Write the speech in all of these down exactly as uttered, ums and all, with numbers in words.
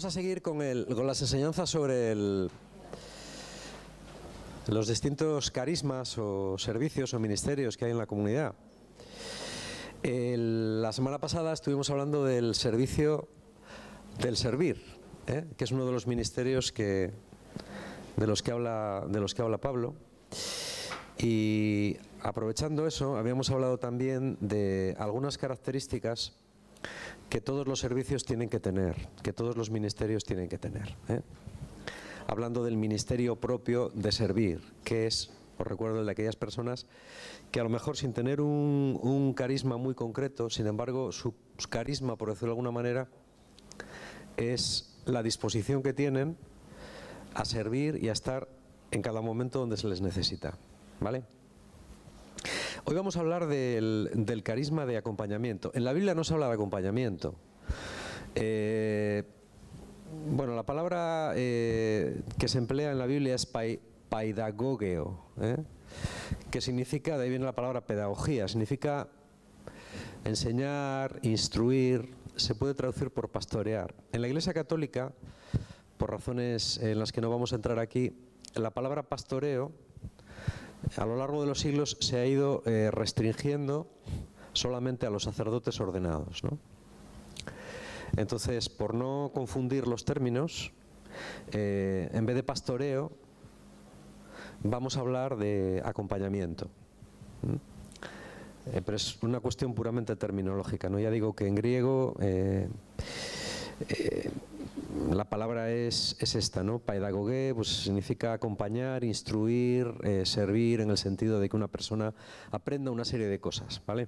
Vamos a seguir con, el, con las enseñanzas sobre el, los distintos carismas o servicios o ministerios que hay en la comunidad. El, la semana pasada estuvimos hablando del servicio del servir, ¿eh? que es uno de los ministerios que, de, los que habla, de los que habla Pablo. Y aprovechando eso, habíamos hablado también de algunas características que todos los servicios tienen que tener, que todos los ministerios tienen que tener, ¿eh? Hablando del ministerio propio de servir, que es, os recuerdo, el de aquellas personas que a lo mejor sin tener un, un carisma muy concreto, sin embargo, su carisma, por decirlo de alguna manera, es la disposición que tienen a servir y a estar en cada momento donde se les necesita, ¿vale? Hoy vamos a hablar del, del carisma de acompañamiento. En la Biblia no se habla de acompañamiento. Eh, bueno, la palabra eh, que se emplea en la Biblia es pai, paidagogeo, ¿eh? que significa, de ahí viene la palabra pedagogía, significa enseñar, instruir, se puede traducir por pastorear. En la Iglesia Católica, por razones en las que no vamos a entrar aquí, la palabra pastoreo a lo largo de los siglos se ha ido eh, restringiendo solamente a los sacerdotes ordenados, ¿no? Entonces, por no confundir los términos, eh, en vez de pastoreo, vamos a hablar de acompañamiento. ¿Mm? Eh, pero es una cuestión puramente terminológica, ¿no? Ya digo que en griego eh, eh, la palabra es, es esta, ¿no? Paidagogé, pues significa acompañar, instruir, eh, servir, en el sentido de que una persona aprenda una serie de cosas, ¿vale?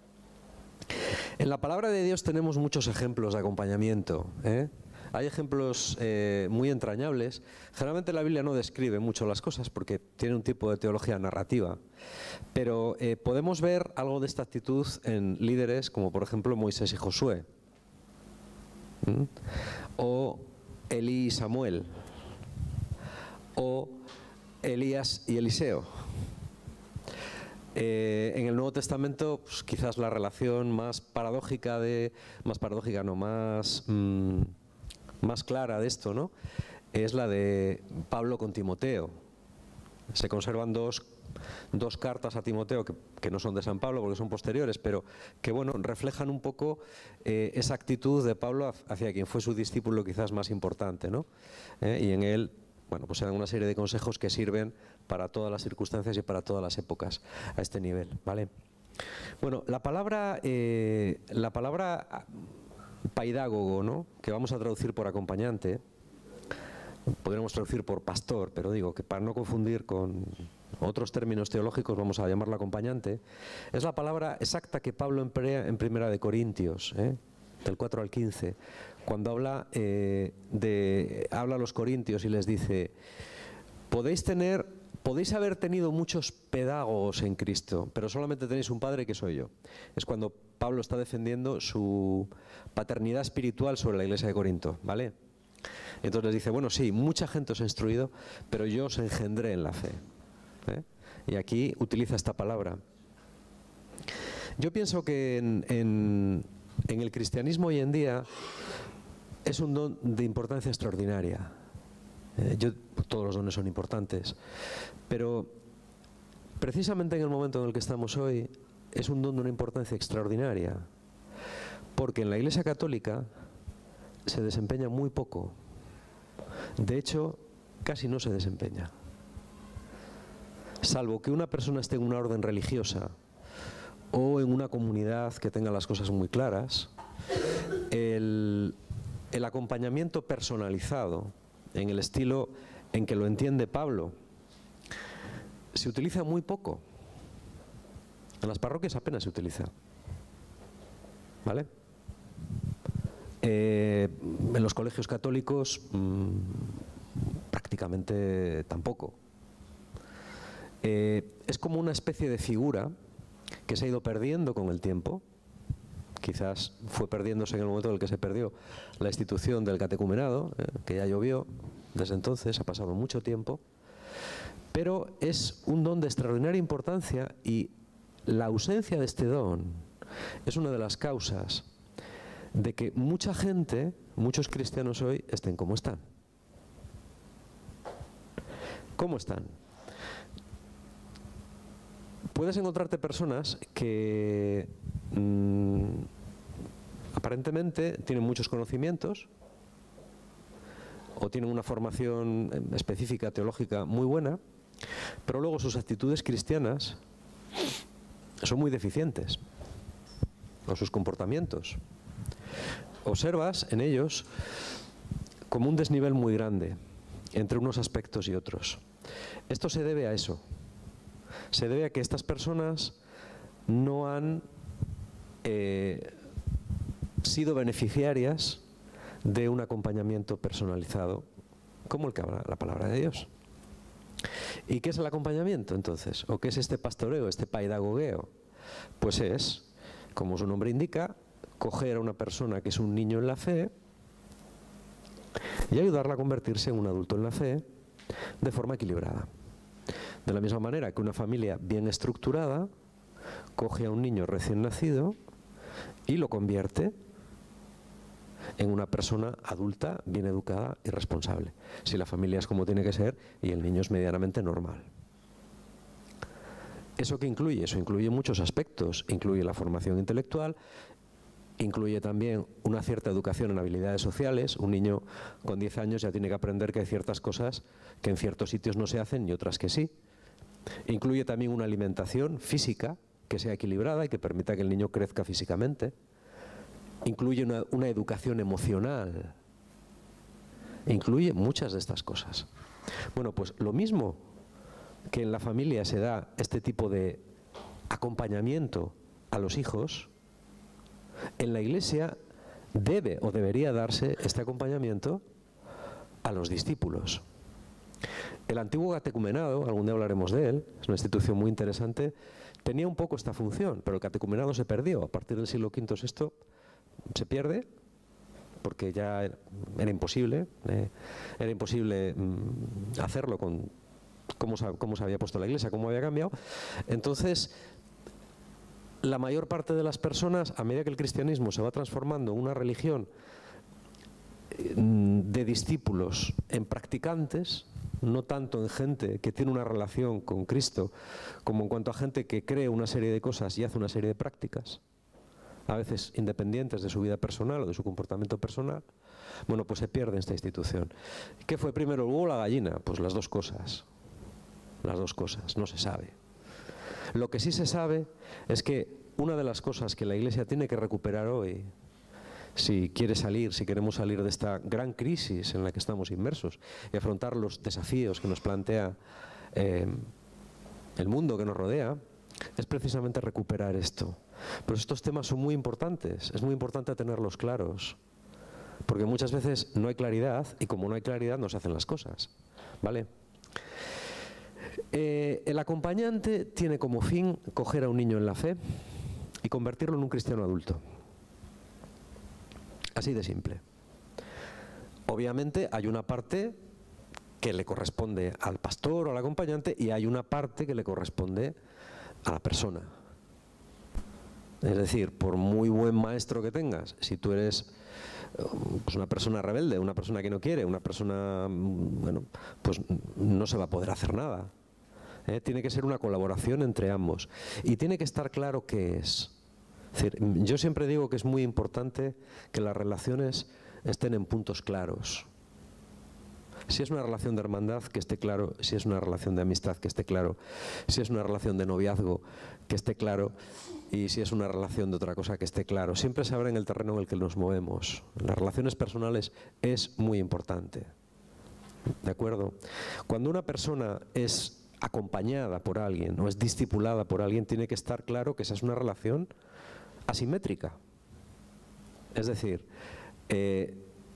En la palabra de Dios tenemos muchos ejemplos de acompañamiento, ¿eh? Hay ejemplos eh, muy entrañables. Generalmente la Biblia no describe mucho las cosas porque tiene un tipo de teología narrativa, pero eh, podemos ver algo de esta actitud en líderes como por ejemplo Moisés y Josué, ¿Mm? o Elí y Samuel, o Elías y Eliseo. Eh, en el Nuevo Testamento, pues, quizás la relación más paradójica de, más paradójica, no, más, mmm, más clara de esto, ¿no? Es la de Pablo con Timoteo. Se conservan dos, dos cartas a Timoteo que, que no son de San Pablo porque son posteriores, pero que bueno, reflejan un poco eh, esa actitud de Pablo hacia quien fue su discípulo quizás más importante, ¿no? Eh, y en él, bueno, pues eran una serie de consejos que sirven para todas las circunstancias y para todas las épocas a este nivel, ¿vale? Bueno, la palabra, eh, la palabra paidágogo, ¿no? Que vamos a traducir por acompañante, podríamos traducir por pastor, pero digo que para no confundir con otros términos teológicos vamos a llamarlo acompañante, es la palabra exacta que Pablo emplea en Primera de Corintios, ¿eh? del cuatro al quince, cuando habla, eh, de, habla a los corintios y les dice: podéis tener, podéis haber tenido muchos pedagogos en Cristo, pero solamente tenéis un padre que soy yo. Es cuando Pablo está defendiendo su paternidad espiritual sobre la iglesia de Corinto, ¿vale? Entonces les dice: bueno, sí, mucha gente os ha instruido, pero yo os engendré en la fe, ¿eh? Y aquí utiliza esta palabra. Yo pienso que en, en, en el cristianismo hoy en día es un don de importancia extraordinaria. Eh, yo, todos los dones son importantes, pero precisamente en el momento en el que estamos hoy es un don de una importancia extraordinaria, porque en la Iglesia Católica se desempeña muy poco. De hecho, casi no se desempeña. Salvo que una persona esté en una orden religiosa o en una comunidad que tenga las cosas muy claras, el, el acompañamiento personalizado, en el estilo en que lo entiende Pablo, se utiliza muy poco. En las parroquias apenas se utiliza, ¿vale? Eh, en los colegios católicos mmm, prácticamente tampoco. Eh, es como una especie de figura que se ha ido perdiendo con el tiempo. Quizás fue perdiéndose en el momento en el que se perdió la institución del catecumenado, eh, que ya llovió. Desde entonces ha pasado mucho tiempo, pero es un don de extraordinaria importancia, y la ausencia de este don es una de las causas de que mucha gente, muchos cristianos hoy, estén como están. ¿Cómo están? Puedes encontrarte personas que mmm, aparentemente tienen muchos conocimientos o tienen una formación específica teológica muy buena, pero luego sus actitudes cristianas son muy deficientes, o sus comportamientos. Observas en ellos como un desnivel muy grande entre unos aspectos y otros. Esto se debe a eso. Se debe a que estas personas no han eh, sido beneficiarias de un acompañamiento personalizado, como el que habla la palabra de Dios. ¿Y qué es el acompañamiento entonces? ¿O qué es este pastoreo, este paidagogueo? Pues es, como su nombre indica, coger a una persona que es un niño en la fe y ayudarla a convertirse en un adulto en la fe de forma equilibrada. De la misma manera que una familia bien estructurada coge a un niño recién nacido y lo convierte en una persona adulta, bien educada y responsable, si la familia es como tiene que ser y el niño es medianamente normal. ¿Eso qué incluye? Eso incluye muchos aspectos. Incluye la formación intelectual, incluye también una cierta educación en habilidades sociales. Un niño con diez años ya tiene que aprender que hay ciertas cosas que en ciertos sitios no se hacen y otras que sí. Incluye también una alimentación física que sea equilibrada y que permita que el niño crezca físicamente. Incluye una, una educación emocional. Incluye muchas de estas cosas. Bueno, pues lo mismo que en la familia se da este tipo de acompañamiento a los hijos, en la Iglesia debe o debería darse este acompañamiento a los discípulos. El antiguo catecumenado, algún día hablaremos de él, es una institución muy interesante, tenía un poco esta función, pero el catecumenado se perdió. A partir del siglo quinto sexto se pierde, porque ya era imposible, eh, era imposible mm, hacerlo con cómo se, cómo se había puesto la Iglesia, cómo había cambiado. Entonces, la mayor parte de las personas, a medida que el cristianismo se va transformando en una religión de discípulos en practicantes, no tanto en gente que tiene una relación con Cristo, como en cuanto a gente que cree una serie de cosas y hace una serie de prácticas, a veces independientes de su vida personal o de su comportamiento personal, bueno, pues se pierde esta institución. ¿Qué fue primero, el huevo o la gallina? Pues las dos cosas. Las dos cosas, no se sabe. Lo que sí se sabe es que una de las cosas que la Iglesia tiene que recuperar hoy, si quiere salir, si queremos salir de esta gran crisis en la que estamos inmersos y afrontar los desafíos que nos plantea eh, el mundo que nos rodea, es precisamente recuperar esto. Pero estos temas son muy importantes, es muy importante tenerlos claros, porque muchas veces no hay claridad y como no hay claridad no se hacen las cosas, ¿vale? Eh, el acompañante tiene como fin coger a un niño en la fe y convertirlo en un cristiano adulto. Así de simple. Obviamente hay una parte que le corresponde al pastor o al acompañante y hay una parte que le corresponde a la persona. Es decir, por muy buen maestro que tengas, si tú eres pues una persona rebelde, una persona que no quiere, una persona, bueno, pues no se va a poder hacer nada. ¿Eh? Tiene que ser una colaboración entre ambos. Y tiene que estar claro qué es. Es decir, yo siempre digo que es muy importante que las relaciones estén en puntos claros. Si es una relación de hermandad, que esté claro. Si es una relación de amistad, que esté claro. Si es una relación de noviazgo, que esté claro. Y si es una relación de otra cosa, que esté claro. Siempre se sabrá en el terreno en el que nos movemos. Las relaciones personales es muy importante. ¿De acuerdo? Cuando una persona es acompañada por alguien o es discipulada por alguien, tiene que estar claro que esa es una relación asimétrica. Es decir, eh,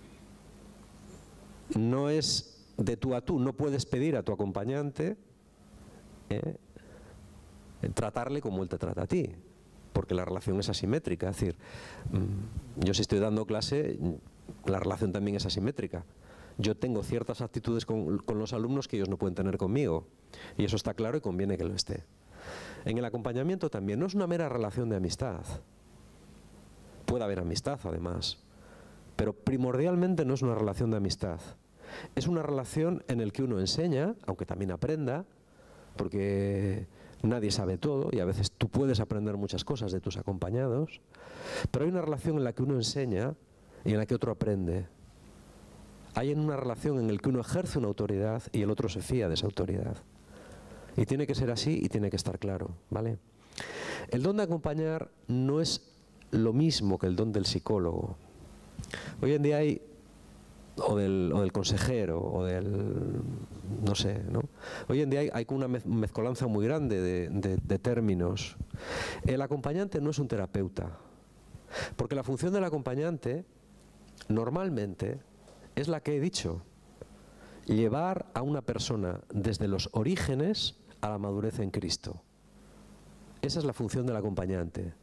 no es de tú a tú, no puedes pedir a tu acompañante eh, tratarle como él te trata a ti, porque la relación es asimétrica. Es decir, yo si estoy dando clase, la relación también es asimétrica. Yo tengo ciertas actitudes con, con los alumnos que ellos no pueden tener conmigo, y eso está claro y conviene que lo esté. En el acompañamiento también no es una mera relación de amistad. Puede haber amistad, además. Pero primordialmente no es una relación de amistad. Es una relación en la que uno enseña, aunque también aprenda, porque nadie sabe todo y a veces tú puedes aprender muchas cosas de tus acompañados, pero hay una relación en la que uno enseña y en la que otro aprende. Hay una relación en la que uno ejerce una autoridad y el otro se fía de esa autoridad. Y tiene que ser así y tiene que estar claro, ¿vale? El don de acompañar no es lo mismo que el don del psicólogo. Hoy en día hay, o del, o del consejero, o del, no sé, ¿no? Hoy en día hay, hay una mez, mezcolanza muy grande de, de, de términos. El acompañante no es un terapeuta, porque la función del acompañante, normalmente, es la que he dicho: llevar a una persona desde los orígenes a la madurez en Cristo. Esa es la función del acompañante.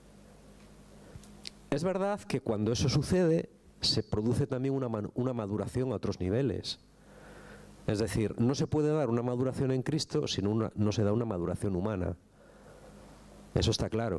Es verdad que cuando eso sucede, se produce también una, una maduración a otros niveles. Es decir, no se puede dar una maduración en Cristo si no, una, no se da una maduración humana. Eso está claro.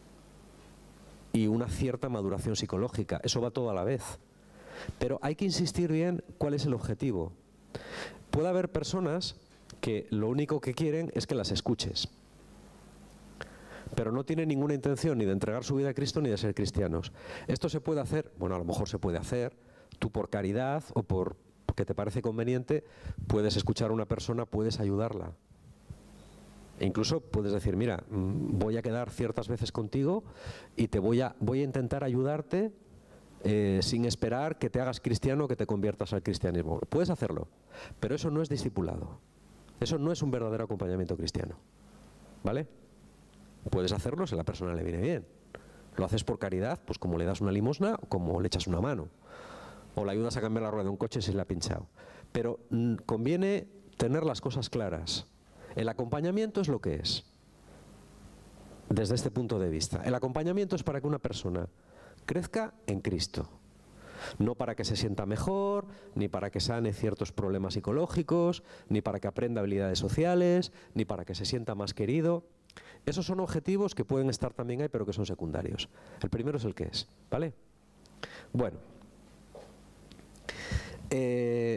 Y una cierta maduración psicológica. Eso va todo a la vez. Pero hay que insistir bien cuál es el objetivo. Puede haber personas que lo único que quieren es que las escuches, pero no tienen ninguna intención ni de entregar su vida a Cristo ni de ser cristianos. Esto se puede hacer, bueno, a lo mejor se puede hacer, tú por caridad o por que te parece conveniente, puedes escuchar a una persona, puedes ayudarla. E incluso puedes decir, mira, voy a quedar ciertas veces contigo y te voy a, voy a intentar ayudarte eh, sin esperar que te hagas cristiano o que te conviertas al cristianismo. Puedes hacerlo, pero eso no es discipulado. Eso no es un verdadero acompañamiento cristiano, ¿vale? Puedes hacerlo si a la persona le viene bien. Lo haces por caridad, pues como le das una limosna o como le echas una mano. O le ayudas a cambiar la rueda de un coche si le ha pinchado. Pero mmm, conviene tener las cosas claras. El acompañamiento es lo que es, desde este punto de vista. El acompañamiento es para que una persona crezca en Cristo. No para que se sienta mejor, ni para que sane ciertos problemas psicológicos, ni para que aprenda habilidades sociales, ni para que se sienta más querido. Esos son objetivos que pueden estar también ahí, pero que son secundarios. El primero es el que es, ¿vale? Bueno. Eh,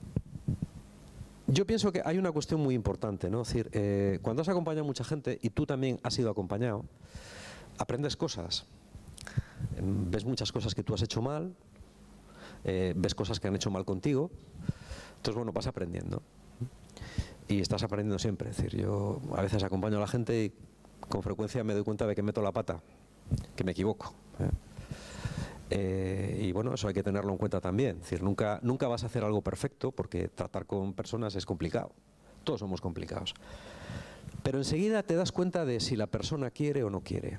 yo pienso que hay una cuestión muy importante, ¿no? Es decir, eh, cuando has acompañado a mucha gente, y tú también has sido acompañado, aprendes cosas. Ves muchas cosas que tú has hecho mal, eh, ves cosas que han hecho mal contigo, entonces, bueno, vas aprendiendo. Y estás aprendiendo siempre. Es decir, yo a veces acompaño a la gente y con frecuencia me doy cuenta de que meto la pata, que me equivoco. ¿eh? Eh, y bueno, eso hay que tenerlo en cuenta también. Es decir, nunca, nunca vas a hacer algo perfecto porque tratar con personas es complicado. Todos somos complicados. Pero enseguida te das cuenta de si la persona quiere o no quiere.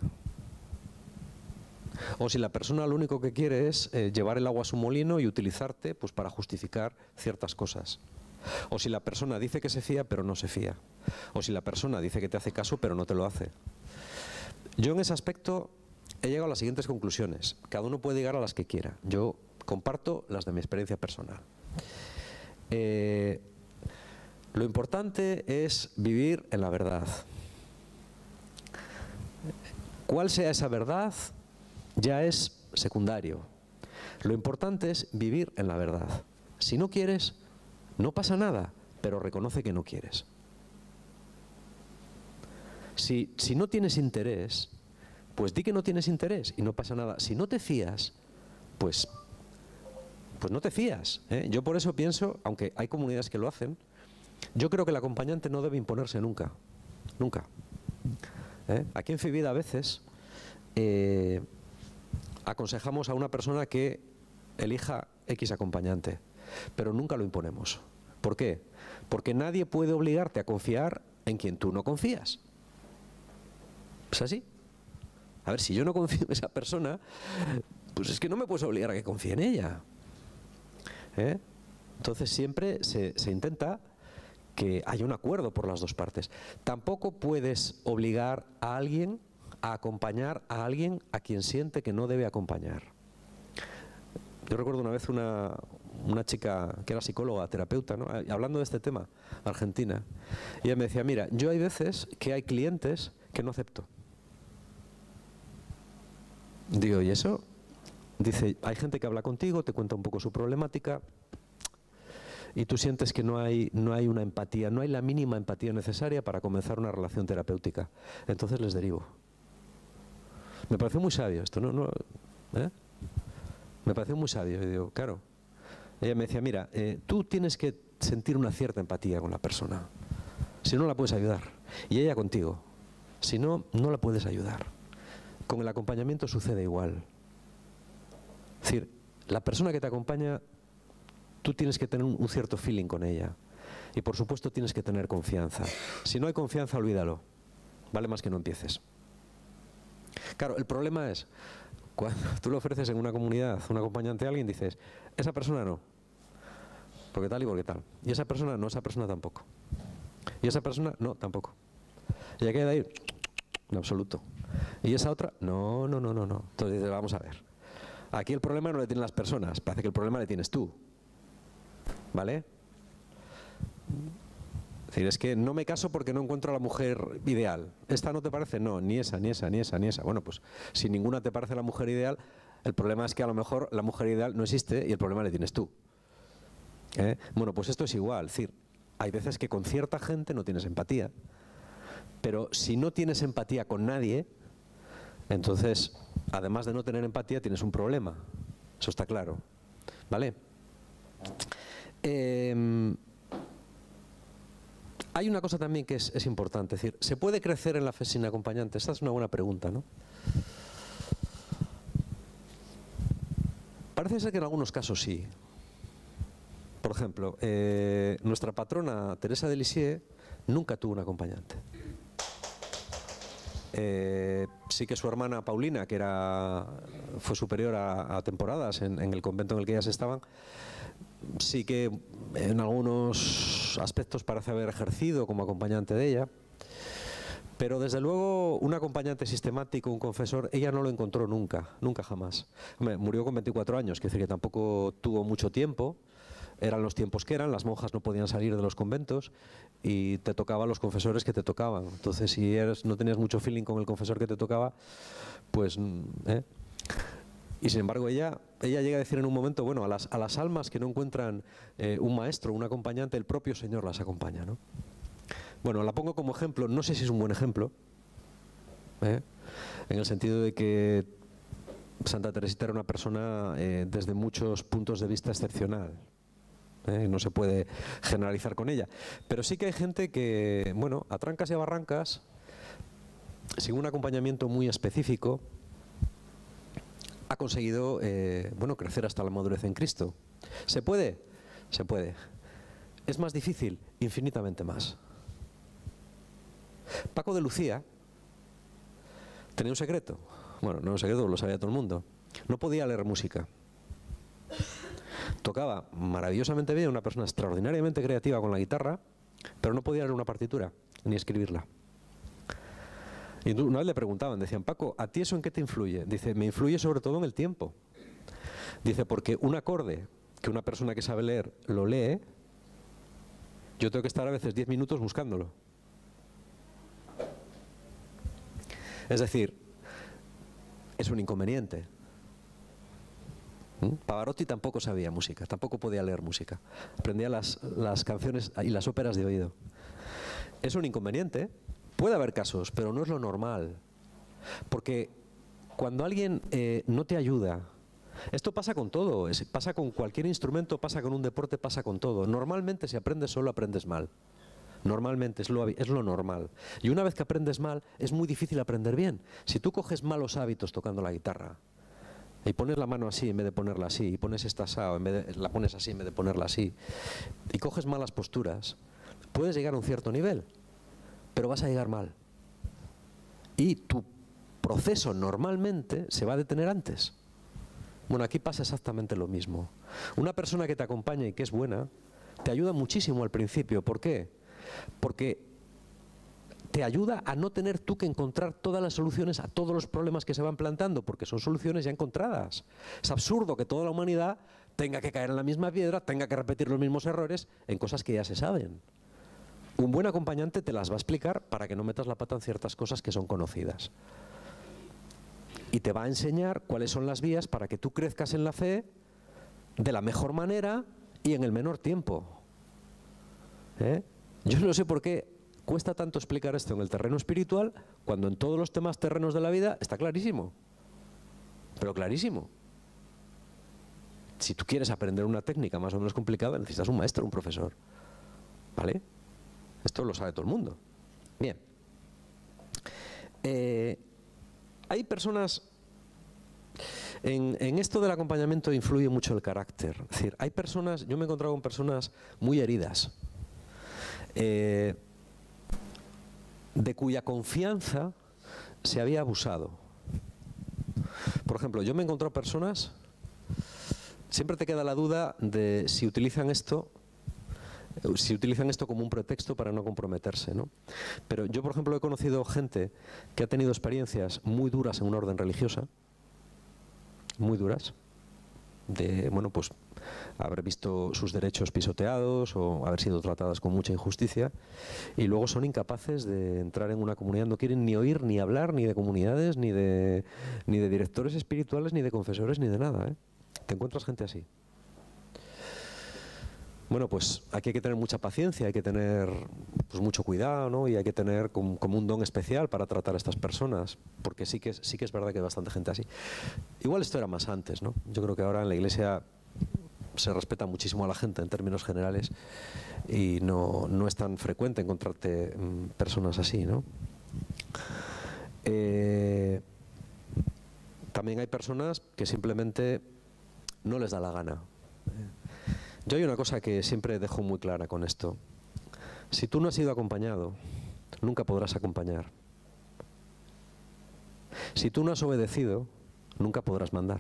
O si la persona lo único que quiere es eh, llevar el agua a su molino y utilizarte pues, para justificar ciertas cosas. O si la persona dice que se fía, pero no se fía. O si la persona dice que te hace caso, pero no te lo hace. Yo en ese aspecto he llegado a las siguientes conclusiones. Cada uno puede llegar a las que quiera. Yo comparto las de mi experiencia personal. Eh, lo importante es vivir en la verdad. ¿Cuál sea esa verdad? Ya es secundario. Lo importante es vivir en la verdad. Si no quieres, no pasa nada, pero reconoce que no quieres. Si, si no tienes interés, pues di que no tienes interés y no pasa nada. Si no te fías, pues, pues no te fías. ¿eh? Yo por eso pienso, aunque hay comunidades que lo hacen, yo creo que el acompañante no debe imponerse nunca. Nunca. ¿eh? Aquí en Fivida a veces eh, aconsejamos a una persona que elija X acompañante, pero nunca lo imponemos. ¿Por qué? Porque nadie puede obligarte a confiar en quien tú no confías. ¿Es así? A ver, si yo no confío en esa persona, pues es que no me puedes obligar a que confíe en ella. ¿Eh? Entonces siempre se, se intenta que haya un acuerdo por las dos partes. Tampoco puedes obligar a alguien a acompañar a alguien a quien siente que no debe acompañar. Yo recuerdo una vez una, una chica que era psicóloga, terapeuta, ¿no? hablando de este tema, argentina, y ella me decía, mira, yo hay veces que hay clientes que no acepto. Digo, ¿y eso? Dice, hay gente que habla contigo, te cuenta un poco su problemática y tú sientes que no hay, no hay una empatía, no hay la mínima empatía necesaria para comenzar una relación terapéutica. Entonces les derivo. Me pareció muy sabio esto, ¿no? no ¿eh? Me pareció muy sabio. Y digo, claro. Ella me decía, mira, eh, tú tienes que sentir una cierta empatía con la persona. Si no, la puedes ayudar. Y ella contigo. Si no, no la puedes ayudar. Con el acompañamiento sucede igual. Es decir, la persona que te acompaña, tú tienes que tener un, un cierto feeling con ella. Y por supuesto tienes que tener confianza. Si no hay confianza, olvídalo. Vale más que no empieces. Claro, el problema es, cuando tú le ofreces en una comunidad un acompañante a alguien, dices, esa persona no. Porque tal y porque tal. Y esa persona no, esa persona tampoco. Y esa persona no, tampoco. Y ya queda ahí, en absoluto. Y esa otra, no, no, no, no, no. Entonces dices, vamos a ver. Aquí el problema no le tienen las personas, parece que el problema le tienes tú. ¿Vale? Es decir, es que no me caso porque no encuentro a la mujer ideal. ¿Esta no te parece? No, ni esa, ni esa, ni esa, ni esa. Bueno, pues si ninguna te parece la mujer ideal, el problema es que a lo mejor la mujer ideal no existe y el problema le tienes tú. ¿Eh? Bueno, pues esto es igual. Es decir, hay veces que con cierta gente no tienes empatía, pero si no tienes empatía con nadie, entonces, además de no tener empatía, tienes un problema. Eso está claro. ¿Vale? Eh, hay una cosa también que es, es importante. Es decir, ¿se puede crecer en la fe sin acompañante? Esta es una buena pregunta, ¿no? Parece ser que en algunos casos sí. Por ejemplo, eh, nuestra patrona Teresa de Lisieux nunca tuvo un acompañante. Eh, sí que su hermana Paulina, que era, fue superior a, a temporadas en, en el convento en el que ellas estaban, sí que en algunos aspectos parece haber ejercido como acompañante de ella, pero desde luego un acompañante sistemático, un confesor, ella no lo encontró nunca, nunca jamás. Hombre, murió con veinticuatro años, quiere decir que tampoco tuvo mucho tiempo. Eran los tiempos que eran, las monjas no podían salir de los conventos y te tocaban los confesores que te tocaban. Entonces, si eres, no tenías mucho feeling con el confesor que te tocaba, pues... ¿eh? Y sin embargo, ella, ella llega a decir en un momento, bueno, a las, a las almas que no encuentran eh, un maestro, un acompañante, el propio Señor las acompaña, ¿no? Bueno, la pongo como ejemplo, no sé si es un buen ejemplo, ¿eh? En el sentido de que Santa Teresita era una persona eh, desde muchos puntos de vista excepcional. ¿Eh? No se puede generalizar con ella, pero sí que hay gente que, bueno, a trancas y a barrancas, sin un acompañamiento muy específico, ha conseguido eh, bueno, crecer hasta la madurez en Cristo. ¿Se puede? Se puede. ¿Es más difícil? Infinitamente más. Paco de Lucía tenía un secreto. Bueno, no un secreto, lo sabía todo el mundo. No podía leer música. Tocaba maravillosamente bien, una persona extraordinariamente creativa con la guitarra, pero no podía leer una partitura, ni escribirla. Y una vez le preguntaban, decían, Paco, ¿a ti eso en qué te influye? Dice, me influye sobre todo en el tiempo. Dice, porque un acorde que una persona que sabe leer lo lee, yo tengo que estar a veces diez minutos buscándolo. Es decir, es un inconveniente. ¿Mm? Pavarotti tampoco sabía música, tampoco podía leer música. Aprendía las, las canciones y las óperas de oído. Es un inconveniente. Puede haber casos, pero no es lo normal. Porque cuando alguien eh, no te ayuda, esto pasa con todo, es, pasa con cualquier instrumento, pasa con un deporte, pasa con todo. Normalmente si aprendes solo, aprendes mal. Normalmente es lo, es lo normal. Y una vez que aprendes mal, es muy difícil aprender bien. Si tú coges malos hábitos tocando la guitarra, y pones la mano así en vez de ponerla así, y pones esta asado en vez de, la pones así en vez de ponerla así, y coges malas posturas, puedes llegar a un cierto nivel, pero vas a llegar mal. Y tu proceso normalmente se va a detener antes. Bueno, aquí pasa exactamente lo mismo. Una persona que te acompaña y que es buena, te ayuda muchísimo al principio. ¿Por qué? Porque te ayuda a no tener tú que encontrar todas las soluciones a todos los problemas que se van plantando, porque son soluciones ya encontradas. Es absurdo que toda la humanidad tenga que caer en la misma piedra, tenga que repetir los mismos errores en cosas que ya se saben. Un buen acompañante te las va a explicar para que no metas la pata en ciertas cosas que son conocidas. y te va a enseñar cuáles son las vías para que tú crezcas en la fe de la mejor manera y en el menor tiempo. ¿Eh? Yo no sé por qué cuesta tanto explicar esto en el terreno espiritual cuando en todos los demás terrenos de la vida está clarísimo. Pero clarísimo. Si tú quieres aprender una técnica más o menos complicada, necesitas un maestro, un profesor. ¿Vale? Esto lo sabe todo el mundo. Bien. Eh, hay personas... En, en esto del acompañamiento influye mucho el carácter. Es decir, hay personas... Yo me he encontrado con personas muy heridas, eh, de cuya confianza se había abusado. Por ejemplo, yo me he encontrado personas... Siempre te queda la duda de si utilizan esto... si utilizan esto como un pretexto para no comprometerse, ¿no? Pero yo, por ejemplo, he conocido gente que ha tenido experiencias muy duras en una orden religiosa, muy duras, de, bueno, pues haber visto sus derechos pisoteados o haber sido tratadas con mucha injusticia, y luego son incapaces de entrar en una comunidad, no quieren ni oír ni hablar ni de comunidades, ni de, ni de directores espirituales, ni de confesores, ni de nada, ¿eh? Te encuentras gente así. Bueno, pues aquí hay que tener mucha paciencia, hay que tener pues, mucho cuidado, ¿no? Y hay que tener como, como un don especial para tratar a estas personas, porque sí que, es, sí que es verdad que hay bastante gente así. Igual esto era más antes, ¿no? Yo creo que ahora en la Iglesia se respeta muchísimo a la gente en términos generales y no, no es tan frecuente encontrarte mmm, personas así, ¿no? Eh, también hay personas que simplemente no les da la gana. Yo hay una cosa que siempre dejo muy clara con esto. Si tú no has sido acompañado, nunca podrás acompañar. Si tú no has obedecido, nunca podrás mandar.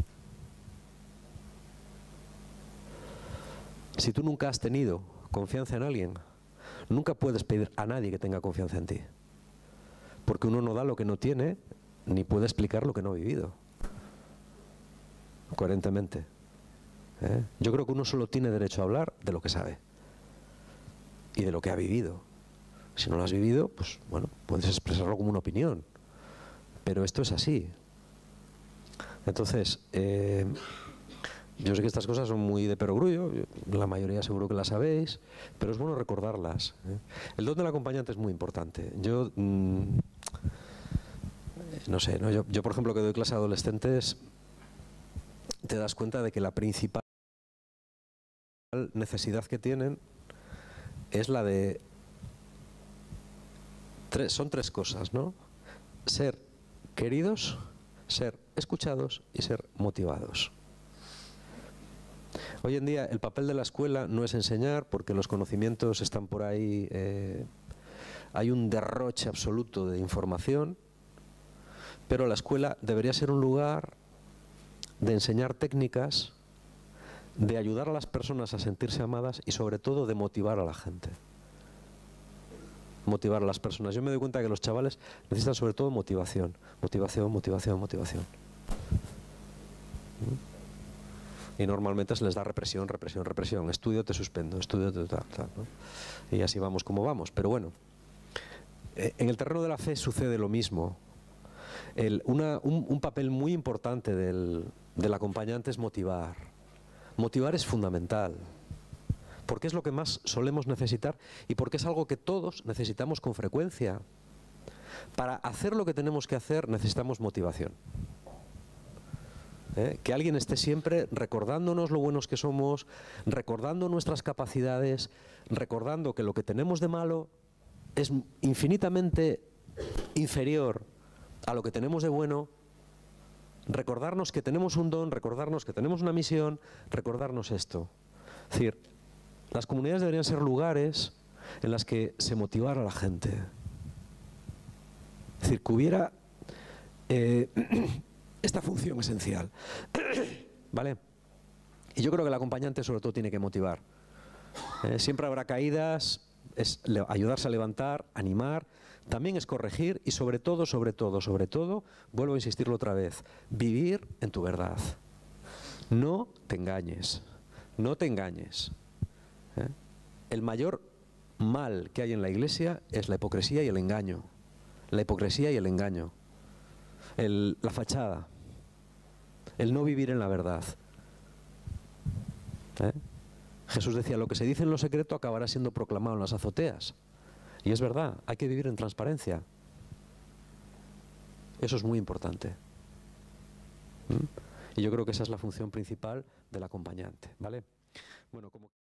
Si tú nunca has tenido confianza en alguien, nunca puedes pedir a nadie que tenga confianza en ti. Porque uno no da lo que no tiene, ni puede explicar lo que no ha vivido. Coherentemente. ¿Eh? Yo creo que uno solo tiene derecho a hablar de lo que sabe y de lo que ha vivido. Si no lo has vivido, pues bueno, puedes expresarlo como una opinión, pero esto es así. Entonces, eh, yo sé que estas cosas son muy de perogrullo, la mayoría seguro que las sabéis, pero es bueno recordarlas, ¿eh? El don del acompañante es muy importante. Yo, mmm, no sé, ¿no? Yo, yo por ejemplo que doy clase a adolescentes, te das cuenta de que la principal necesidad que tienen es la de tres, son tres cosas, ¿no? Ser queridos, ser escuchados y ser motivados. Hoy en día el papel de la escuela no es enseñar, porque los conocimientos están por ahí, eh, hay un derroche absoluto de información, pero la escuela debería ser un lugar de enseñar técnicas, de ayudar a las personas a sentirse amadas y sobre todo de motivar a la gente. Motivar a las personas. Yo me doy cuenta que los chavales necesitan sobre todo motivación. Motivación, motivación, motivación. Y normalmente se les da represión, represión, represión. Estudio, te suspendo, estudio, te tal, tal, ¿no? Y así vamos como vamos. Pero bueno, en el terreno de la fe sucede lo mismo. El, una, un, un papel muy importante del, del acompañante es motivar. Motivar es fundamental, porque es lo que más solemos necesitar y porque es algo que todos necesitamos con frecuencia. Para hacer lo que tenemos que hacer necesitamos motivación. ¿Eh? Que alguien esté siempre recordándonos lo buenos que somos, recordando nuestras capacidades, recordando que lo que tenemos de malo es infinitamente inferior a lo que tenemos de bueno. Recordarnos que tenemos un don, recordarnos que tenemos una misión, recordarnos esto. Es decir, las comunidades deberían ser lugares en las que se motivara a la gente. Es decir, que hubiera eh, esta función esencial. ¿Vale? Y yo creo que el acompañante sobre todo tiene que motivar. Eh, siempre habrá caídas, es ayudarse a levantar, animar. También es corregir y sobre todo, sobre todo, sobre todo, vuelvo a insistirlo otra vez, vivir en tu verdad. No te engañes, no te engañes. ¿Eh? El mayor mal que hay en la Iglesia es la hipocresía y el engaño. La hipocresía y el engaño. el, la fachada, el no vivir en la verdad. ¿Eh? Jesús decía, lo que se dice en lo secreto acabará siendo proclamado en las azoteas. Y es verdad, hay que vivir en transparencia. Eso es muy importante. ¿Mm? Y yo creo que esa es la función principal del acompañante, ¿vale? Bueno, como